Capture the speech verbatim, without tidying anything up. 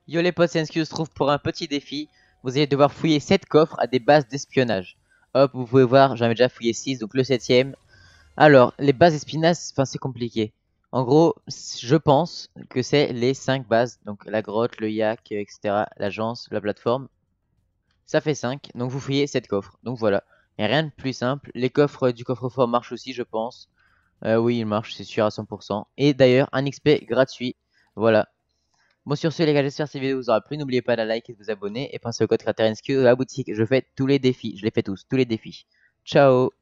Yo les potes, c'est N S Q se trouve pour un petit défi. Vous allez devoir fouiller sept coffres à des bases d'espionnage. Hop, vous pouvez voir, j'en ai déjà fouillé six, donc le septième. Alors, les bases d'espionnage, enfin c'est compliqué. En gros, je pense que c'est les cinq bases. Donc la grotte, le yak, et cetera. L'agence, la plateforme. Ça fait cinq, donc vous fouillez sept coffres. Donc voilà, il n'y a rien de plus simple. Les coffres du coffre-fort marchent aussi, je pense. Euh, oui, ils marchent, c'est sûr à cent pour cent. Et d'ailleurs, un X P gratuit. Voilà. Bon, sur ce, les gars, j'espère que cette vidéo vous aura plu. N'oubliez pas de la like et de vous abonner. Et pensez au code CraterNSQ de la boutique. Je fais tous les défis. Je les fais tous, tous les défis. Ciao!